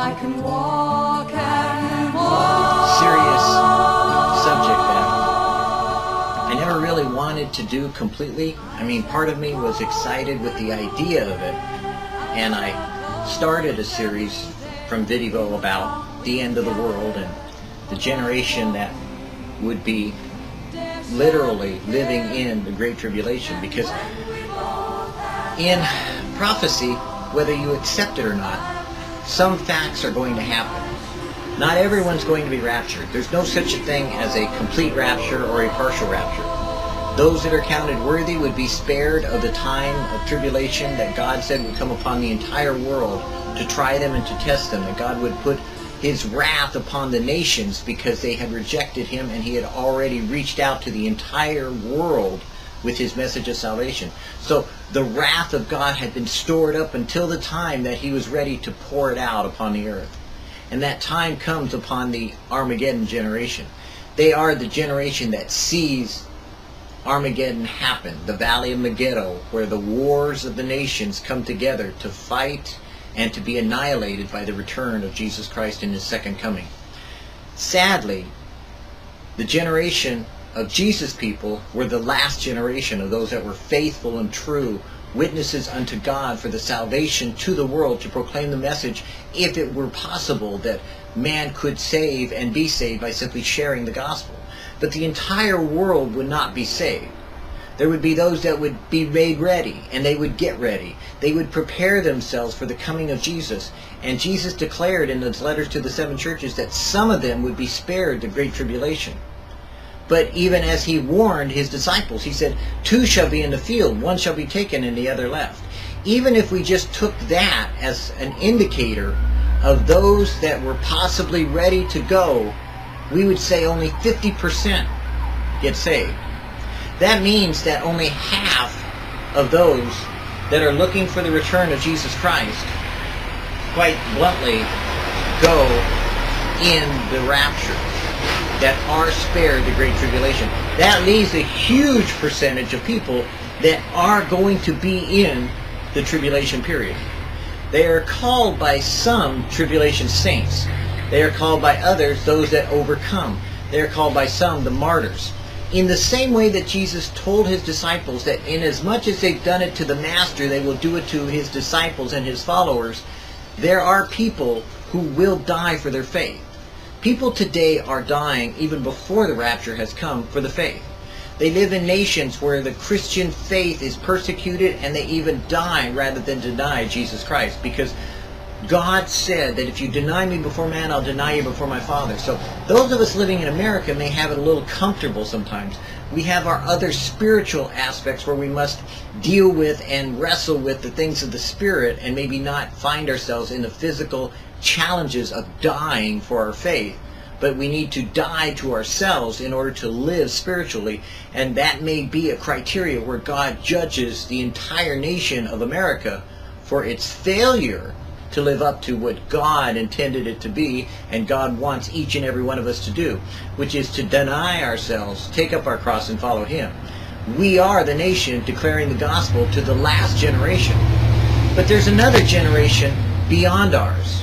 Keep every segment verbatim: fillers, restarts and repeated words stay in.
I can walk and walk. Serious subject that I never really wanted to do completely. I mean, part of me was excited with the idea of it, and I started a series from VidDevo about the end of the world and the generation that would be literally living in the Great Tribulation, because in prophecy, whether you accept it or not, some facts are going to happen. Not everyone's going to be raptured. There's no such a thing as a complete rapture or a partial rapture. Those that are counted worthy would be spared of the time of tribulation that God said would come upon the entire world to try them and to test them, that God would put His wrath upon the nations because they had rejected Him, and He had already reached out to the entire world with His message of salvation. So the wrath of God had been stored up until the time that He was ready to pour it out upon the earth. And that time comes upon the Armaggedon generation. They are the generation that sees Armageddon happen, the Valley of Megiddo, where the wars of the nations come together to fight and to be annihilated by the return of Jesus Christ in His second coming. Sadly, the generation of Jesus' people were the last generation of those that were faithful and true witnesses unto God for the salvation to the world, to proclaim the message, if it were possible that man could save and be saved by simply sharing the gospel. But the entire world would not be saved. There would be those that would be made ready, and they would get ready. They would prepare themselves for the coming of Jesus. And Jesus declared in His letters to the seven churches that some of them would be spared the Great Tribulation. But even as He warned His disciples, He said, two shall be in the field, one shall be taken and the other left. Even if we just took that as an indicator of those that were possibly ready to go, we would say only fifty percent get saved. That means that only half of those that are looking for the return of Jesus Christ, quite bluntly, go in the rapture, that are spared the Great Tribulation. That leaves a huge percentage of people that are going to be in the tribulation period. They are called by some tribulation saints. They are called by others those that overcome. They are called by some the martyrs. In the same way that Jesus told His disciples that inasmuch as they've done it to the Master, they will do it to His disciples and His followers, there are people who will die for their faith. People today are dying even before the rapture has come for the faith. They live in nations where the Christian faith is persecuted, and they even die rather than deny Jesus Christ, because God said that if you deny me before man, I'll deny you before my Father. So those of us living in America may have it a little comfortable sometimes. We have our other spiritual aspects where we must deal with and wrestle with the things of the Spirit, and maybe not find ourselves in the physical challenges of dying for our faith. But we need to die to ourselves in order to live spiritually. And that may be a criteria where God judges the entire nation of America for its failure to live up to what God intended it to be, and God wants each and every one of us to do, which is to deny ourselves, take up our cross, and follow Him. We are the nation declaring the gospel to the last generation. But there's another generation beyond ours.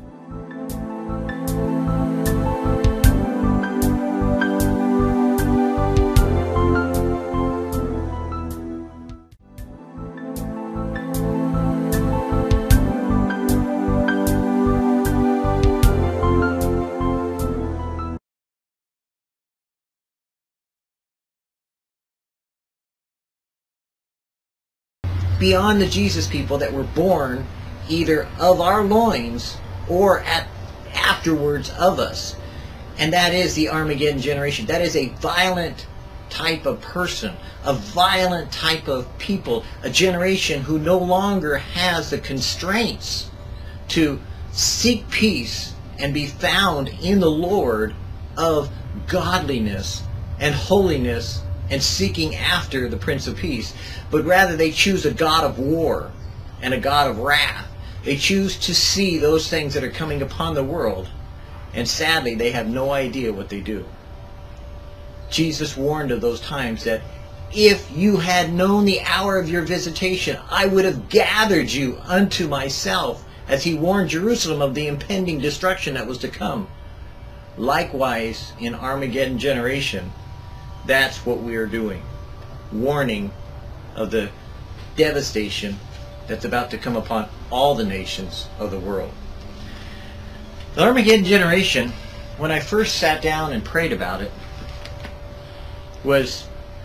Beyond the Jesus people that were born either of our loins or at afterwards of us. And that is the Armageddon generation. That is a violent type of person, a violent type of people, a generation who no longer has the constraints to seek peace and be found in the Lord of godliness and holiness and seeking after the Prince of Peace, but rather they choose a God of war and a God of wrath. They choose to see those things that are coming upon the world, and sadly they have no idea what they do. Jesus warned of those times that if you had known the hour of your visitation, I would have gathered you unto myself as he warned Jerusalem of the impending destruction that was to come. Likewise, in Armageddon Generation, that's what we are doing. Warning of the devastation that's about to come upon all the nations of the world. The Armageddon Generation, when I first sat down and prayed about it, was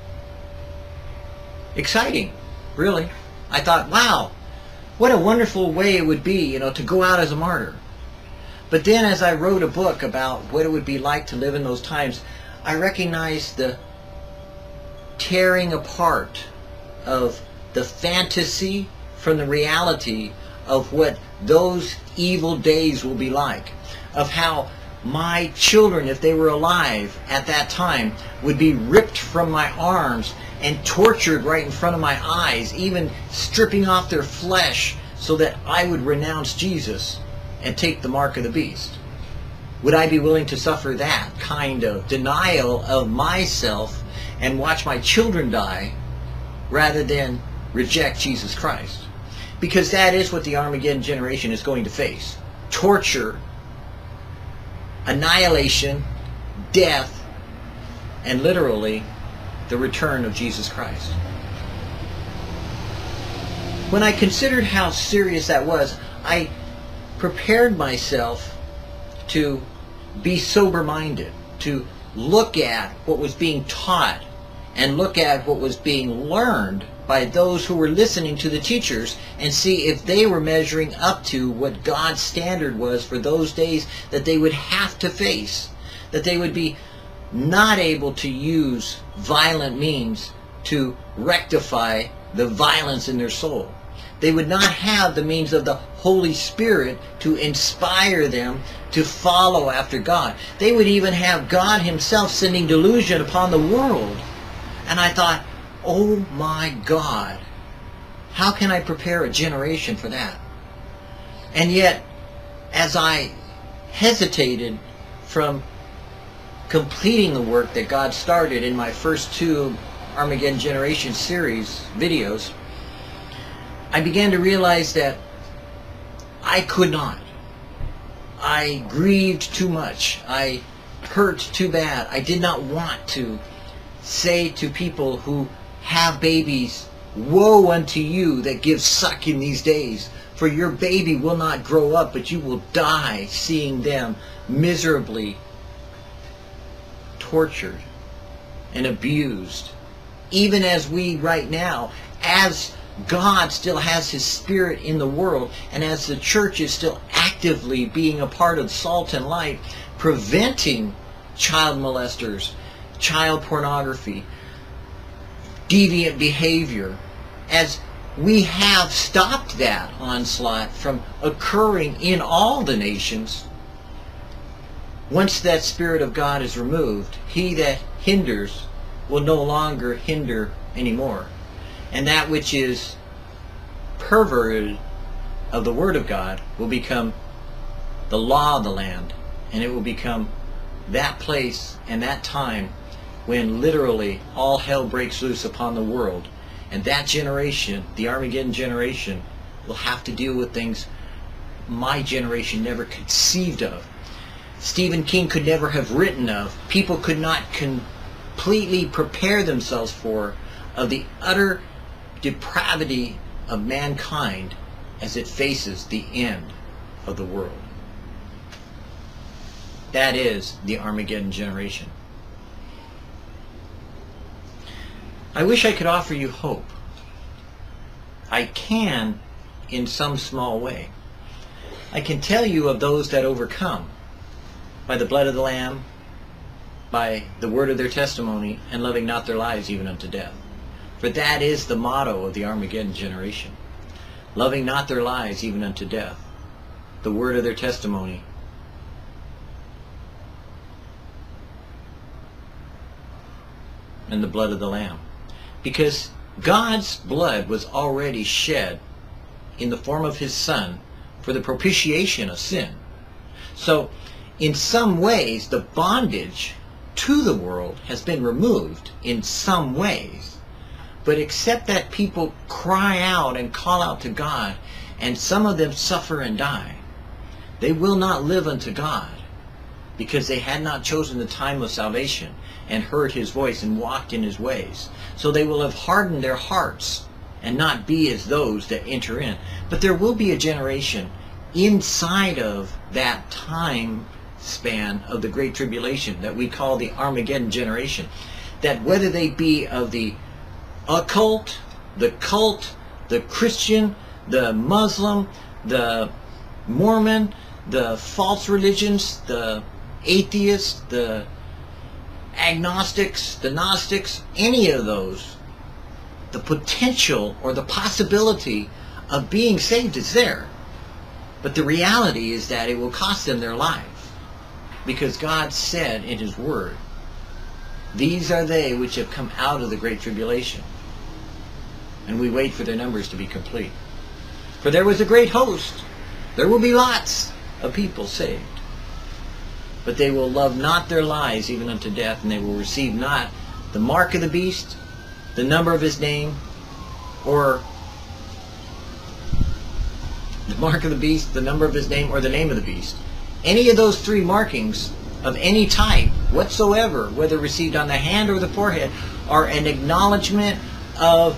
exciting, really. I thought, wow, what a wonderful way it would be, you know, to go out as a martyr. But then as I wrote a book about what it would be like to live in those times, I recognized the tearing apart of the fantasy from the reality of what those evil days will be like, of how my children, if they were alive at that time, would be ripped from my arms and tortured right in front of my eyes, even stripping off their flesh so that I would renounce Jesus and take the mark of the beast. Would I be willing to suffer that kind of denial of myself and watch my children die rather than reject Jesus Christ? Because that is what the Armageddon generation is going to face. Torture, annihilation, death, and literally the return of Jesus Christ. When I considered how serious that was, I prepared myself to be sober-minded, to look at what was being taught and look at what was being learned by those who were listening to the teachers and see if they were measuring up to what God's standard was for those days that they would have to face, that they would be not able to use violent means to rectify the violence in their soul. They would not have the means of the Holy Spirit to inspire them to follow after God. They would even have God himself sending delusion upon the world. And I thought, oh my God, how can I prepare a generation for that? And yet, as I hesitated from completing the work that God started in my first two Armageddon Generation series videos, I began to realize that I could not. I grieved too much. I hurt too bad. I did not want to say to people who have babies, woe unto you that give suck in these days, for your baby will not grow up, but you will die seeing them miserably tortured and abused. Even as we right now, as God still has his spirit in the world, and as the church is still actively being a part of salt and light, preventing child molesters, child pornography, deviant behavior, as we have stopped that onslaught from occurring in all the nations, once that Spirit of God is removed, he that hinders will no longer hinder anymore. And that which is perverted of the Word of God will become the law of the land, and it will become that place and that time when literally all hell breaks loose upon the world. And that generation, the Armageddon generation, will have to deal with things my generation never conceived of. Stephen King could never have written of. People could not completely prepare themselves for, of the utter depravity of mankind as it faces the end of the world. That is the Armageddon generation. I wish I could offer you hope. I can in some small way. I can tell you of those that overcome by the blood of the Lamb, by the word of their testimony, and loving not their lives even unto death. For that is the motto of the Armageddon generation. Loving not their lives even unto death. The word of their testimony. And the blood of the Lamb. Because God's blood was already shed in the form of his Son for the propitiation of sin. So, in some ways, the bondage to the world has been removed in some ways. But except that people cry out and call out to God and some of them suffer and die. They will not live unto God, because they had not chosen the time of salvation and heard his voice and walked in his ways. So they will have hardened their hearts and not be as those that enter in. But there will be a generation inside of that time span of the Great Tribulation that we call the Armaggedon Generation, that whether they be of the occult, the cult, the Christian, the Muslim, the Mormon, the false religions, the atheists, the agnostics, the Gnostics, any of those, the potential or the possibility of being saved is there. But the reality is that it will cost them their lives. Because God said in his word, these are they which have come out of the Great Tribulation. And we wait for their numbers to be complete. For there was a great host. There will be lots of people saved. But they will love not their lives even unto death, and they will receive not the mark of the beast, the number of his name, or the mark of the beast, the number of his name, or the name of the beast. Any of those three markings of any type whatsoever, whether received on the hand or the forehead, are an acknowledgement of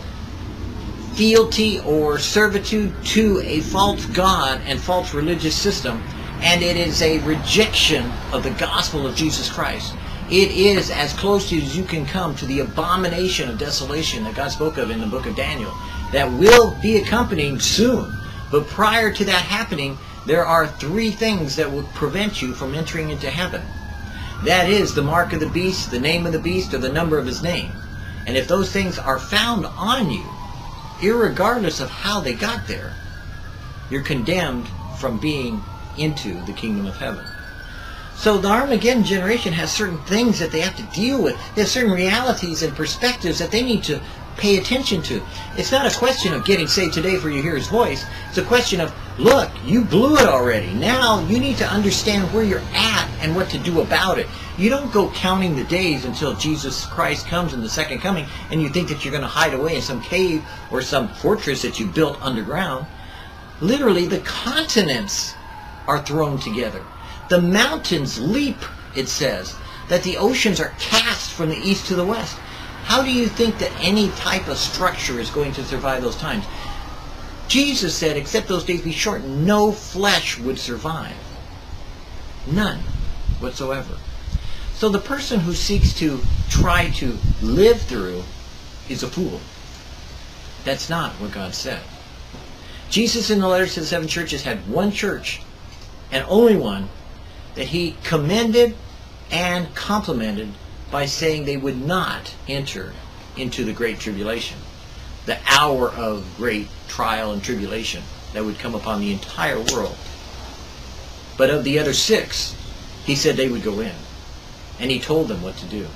fealty or servitude to a false god and false religious system, and it is a rejection of the gospel of Jesus Christ. It is as close as you can come to the abomination of desolation that God spoke of in the book of Daniel, that will be accompanying soon. But prior to that happening, there are three things that will prevent you from entering into heaven. That is the mark of the beast, the name of the beast, or the number of his name. And if those things are found on you, irregardless of how they got there, you're condemned from being into the kingdom of heaven. So the Armageddon generation has certain things that they have to deal with. There's certain realities and perspectives that they need to pay attention to. It's not a question of getting saved today for you hear his voice. It's a question of, look, you blew it already. Now you need to understand where you're at and what to do about it. You don't go counting the days until Jesus Christ comes in the second coming and you think that you're going to hide away in some cave or some fortress that you built underground. Literally, the continents are thrown together. The mountains leap, it says, that the oceans are cast from the east to the west. How do you think that any type of structure is going to survive those times? Jesus said, except those days be short, no flesh would survive. None whatsoever. So the person who seeks to try to live through is a fool. That's not what God said. Jesus in the letters to the seven churches had one church, and only one, that he commended and complimented by saying they would not enter into the Great Tribulation, the hour of great trial and tribulation that would come upon the entire world. But of the other six, he said they would go in, and he told them what to do.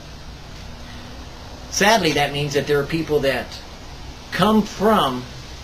Sadly, that means that there are people that come from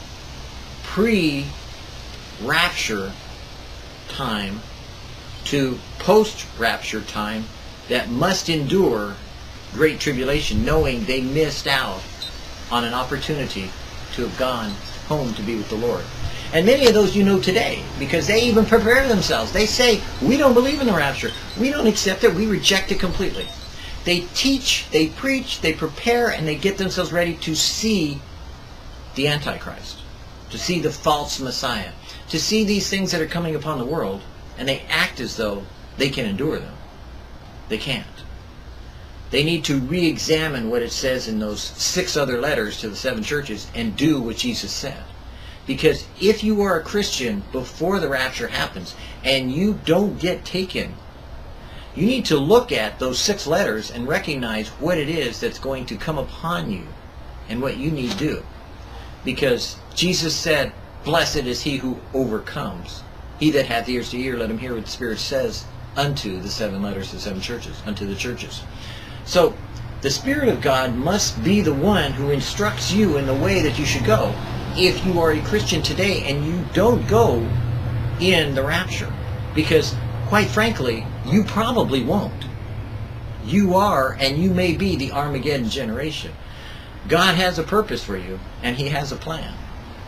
pre-rapture time to post-rapture time that must endure great tribulation, knowing they missed out on an opportunity to have gone home to be with the Lord. And many of those you know today, because they even prepare themselves. They say, we don't believe in the rapture. We don't accept it. We reject it completely. They teach, they preach, they prepare, and they get themselves ready to see the Antichrist, to see the false Messiah, to see these things that are coming upon the world, and they act as though they can endure them. They can't. They need to re-examine what it says in those six other letters to the seven churches and do what Jesus said. Because if you are a Christian before the rapture happens and you don't get taken, you need to look at those six letters and recognize what it is that's going to come upon you and what you need to do. Because Jesus said, blessed is he who overcomes. He that hath ears to hear, let him hear what the Spirit says unto the seven letters to the seven churches, unto the churches. So, the Spirit of God must be the one who instructs you in the way that you should go if you are a Christian today and you don't go in the rapture. Because, quite frankly, you probably won't. You are, and you may be, the Armageddon generation. God has a purpose for you, and he has a plan.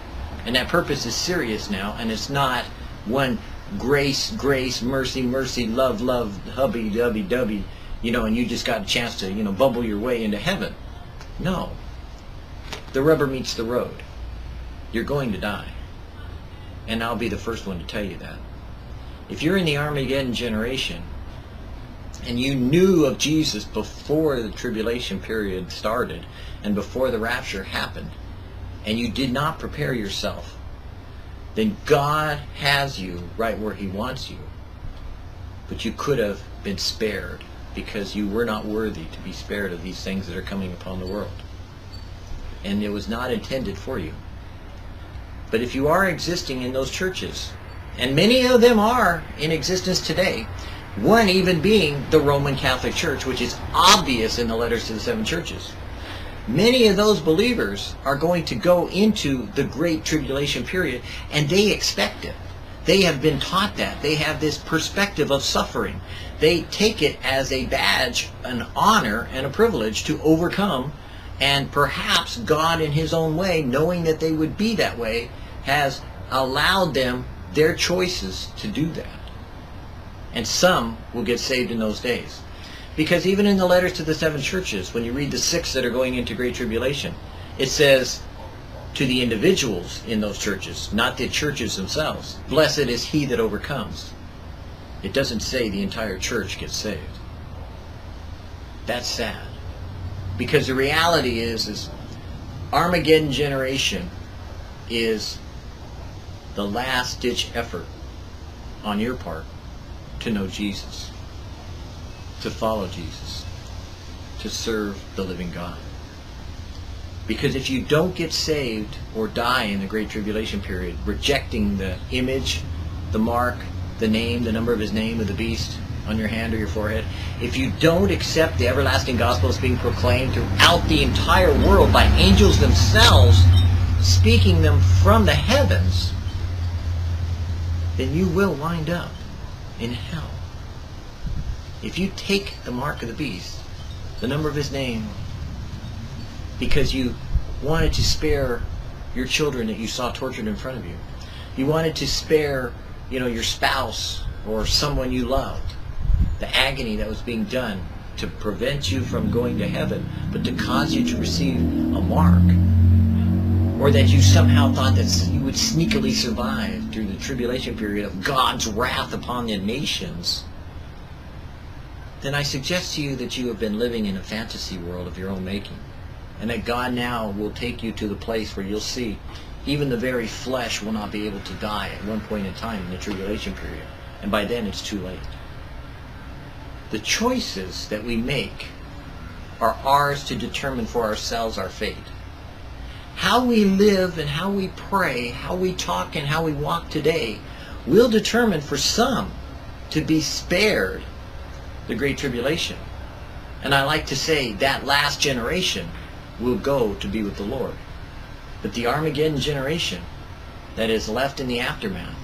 And that purpose is serious now, and it's not one grace, grace, mercy, mercy, love, love, hubby, dubby, dubby, you know, and you just got a chance to, you know, bubble your way into heaven. No. The rubber meets the road. You're going to die. And I'll be the first one to tell you that. If you're in the Armageddon generation, and you knew of Jesus before the tribulation period started, and before the rapture happened, and you did not prepare yourself, then God has you right where He wants you. But you could have been spared, because you were not worthy to be spared of these things that are coming upon the world. And it was not intended for you. But if you are existing in those churches, and many of them are in existence today, one even being the Roman Catholic Church, which is obvious in the letters to the seven churches. Many of those believers are going to go into the Great Tribulation period, and they expect it. They have been taught that. They have this perspective of suffering. They take it as a badge, an honor, and a privilege to overcome, and perhaps God in His own way, knowing that they would be that way, has allowed them their choices to do that. And some will get saved in those days. Because even in the letters to the seven churches, when you read the six that are going into Great Tribulation, it says to the individuals in those churches, not the churches themselves, blessed is he that overcomes. It doesn't say the entire church gets saved. That's sad. Because the reality is, is Armageddon generation is the last-ditch effort on your part to know Jesus, to follow Jesus, to serve the living God. Because if you don't get saved or die in the Great Tribulation period, rejecting the image, the mark, the name, the number of His name of the beast on your hand or your forehead, if you don't accept the everlasting gospel that's being proclaimed throughout the entire world by angels themselves, speaking them from the heavens, then you will wind up in hell. If you take the mark of the beast, the number of His name, because you wanted to spare your children that you saw tortured in front of you, you wanted to spare, you know, your spouse or someone you loved, the agony that was being done to prevent you from going to heaven, but to cause you to receive a mark, or that you somehow thought that you would sneakily survive through the tribulation period of God's wrath upon the nations, then I suggest to you that you have been living in a fantasy world of your own making, and that God now will take you to the place where you'll see even the very flesh will not be able to die at one point in time in the tribulation period, and by then it's too late. The choices that we make are ours to determine for ourselves our fate. How we live and how we pray, how we talk and how we walk today will determine for some to be spared the Great Tribulation. And I like to say that last generation will go to be with the Lord. But the Armageddon generation that is left in the aftermath,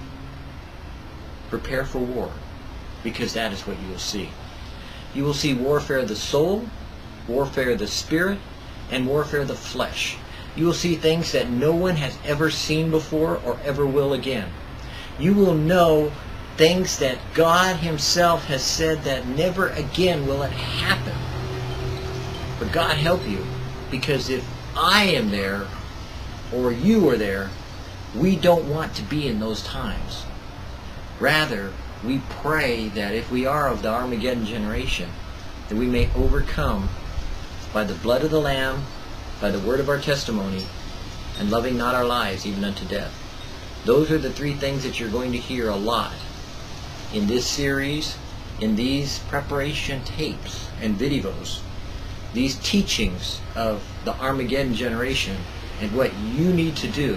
prepare for war, because that is what you will see. You will see warfare of the soul, warfare of the spirit, and warfare of the flesh. You will see things that no one has ever seen before or ever will again. You will know things that God Himself has said that never again will it happen. But God help you, because if I am there or you are there, we don't want to be in those times. Rather, we pray that if we are of the Armageddon generation, that we may overcome by the blood of the Lamb, by the word of our testimony, and loving not our lives even unto death. Those are the three things that you're going to hear a lot in this series, in these preparation tapes and VidDevos, these teachings of the Armageddon generation and what you need to do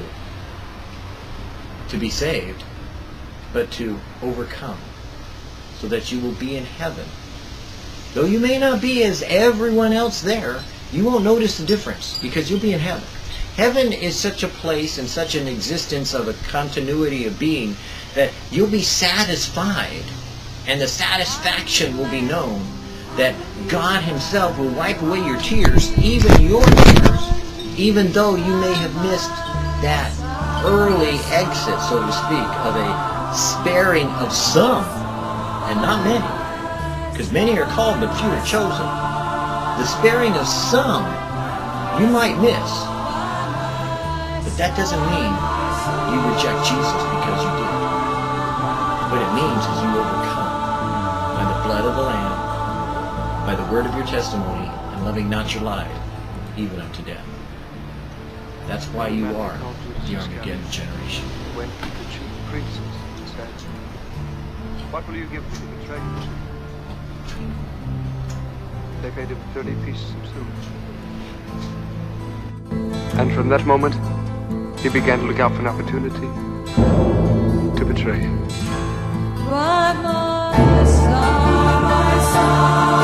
to be saved, but to overcome, so that you will be in heaven. Though you may not be as everyone else there, you won't notice the difference, because you'll be in heaven. Heaven is such a place and such an existence of a continuity of being that you'll be satisfied, and the satisfaction will be known that God Himself will wipe away your tears, even your tears, even though you may have missed that early exit, so to speak, of a sparing of some, and not many, because many are called but few are chosen. The sparing of some you might miss, but that doesn't mean you reject Jesus because you did. What it means is you overcome by the blood of the Lamb, by the word of your testimony, and loving not your life, even unto death. That's why you are the Armageddon generation. Went to the chief priests and said, "What will you give me to betray you?" They paid him thirty pieces of silver. And from that moment, he began to look out for an opportunity to betray him. But my son, my son.